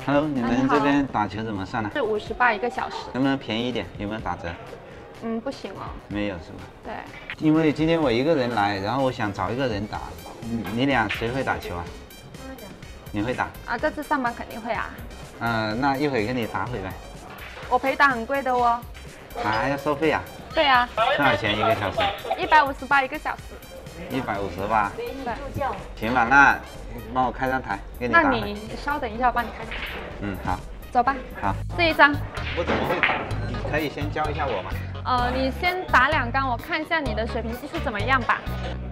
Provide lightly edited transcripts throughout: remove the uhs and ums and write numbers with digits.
Hello， 你们这边打球怎么算呢？ 是58一个小时。 能不能便宜一点？有没有打折？ 不行哦。没有是吧？对。 因为今天我一个人来，然后我想找一个人打。你俩谁会打球啊？你会打？啊，这次上班肯定会啊。那一会跟你打会呗。我陪打很贵的哦。还要收费啊？对啊。多少钱一个小时？158一个小时。158。对。行吧，那帮我开张台，给你打。那你稍等一下，我帮你开。好。走吧。好。这一张。我怎么会打？你可以先教一下我吗？你先打2杆，我看一下你的水平技术怎么样吧。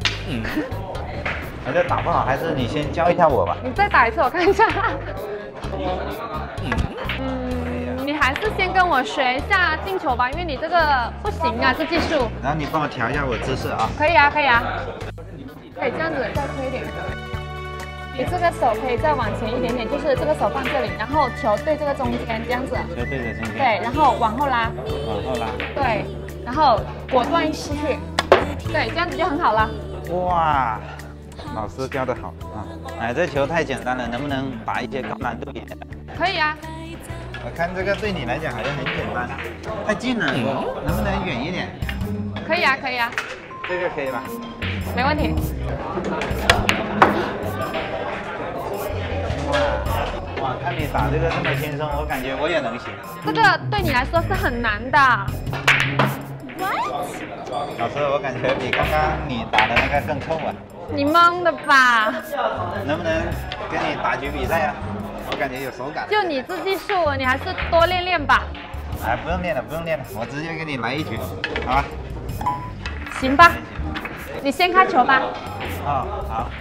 我这打不好，还是你先教一下我吧。你再打一次，我看一下。你还是先跟我学一下进球吧，因为你这个不行啊，这技术。然后你帮我调一下我姿势啊。可以啊，可以啊。可以这样子再推一点。你这个手可以再往前一点点，就是这个手放这里，然后球对这个中间，这样子。球对着中间。对，然后往后拉。往后拉。对，然后果断失去。对，这样子就很好了。哇，老师教的好啊！哎，这球太简单了，能不能打一些高难度一点的？可以啊。我看这个对你来讲好像很简单，太近了，能不能远一点？可以啊，可以啊。这个可以吧？没问题。哇，看你打这个这么轻松，我感觉我也能行。这个对你来说是很难的。老师，我感觉比刚刚你打的那个更痛啊！你懵的吧？能不能跟你打局比赛啊？我感觉有手感。就你这技术，你还是多练练吧。哎，不用练了，不用练了，我直接给你来一局，好吧？行吧，你先开球吧。好。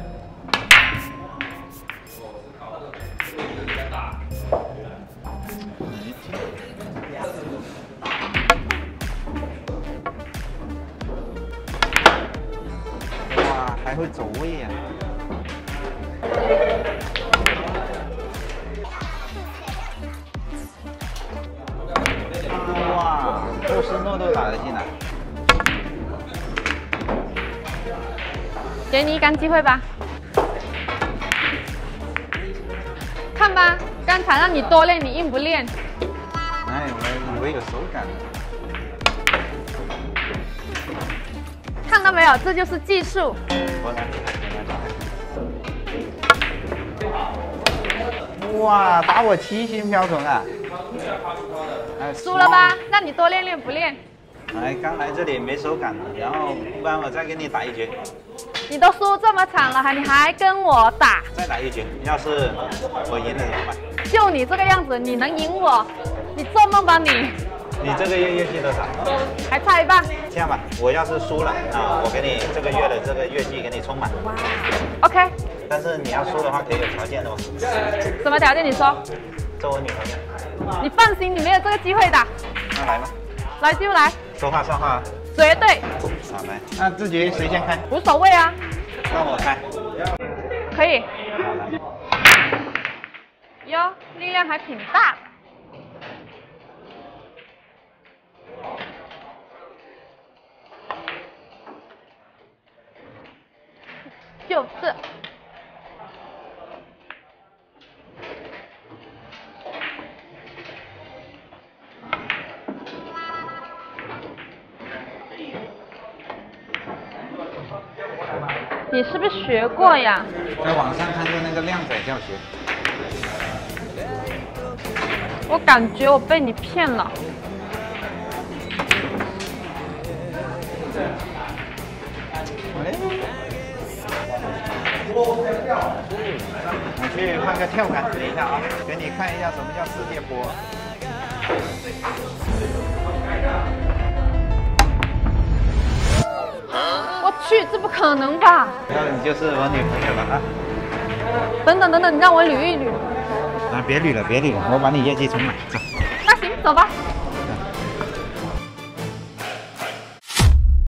还会走位呀！哇，波斯诺都打得进来。给你一杆机会吧。看吧，刚才让你多练，你硬不练？哎，我以为有手感。看到没有，这就是技术。哇，打我7星标准啊！输了吧？那你多练练不练？哎，刚来这里没手感，然后不然我再给你打一局。你都输这么惨了，你还跟我打？再打一局，要是我赢了怎么办？就你这个样子，你能赢我？你做梦吧你！你这个月业绩多少？还差一半。这样吧，我要是输了啊，我给你这个月的这个月绩给你充满。哇 ，OK。但是你要输的话，可以有条件的哦。什么条件？你说。做我女朋友。你放心，你没有这个机会的。那来吧。来就来。说话算话啊。绝对。好来，那这局谁先开？无所谓啊。让我开。可以。好来。哟，力量还挺大的。就是。你是不是学过呀？在网上看过那个靓仔教学。我感觉我被你骗了。我去换个跳杆，等一下啊，给你看一下什么叫世界波。我去，这不可能吧？那你就是我女朋友了啊！等等，你让我捋一捋。啊，别捋了，我把你业绩充满。走。那行，走吧。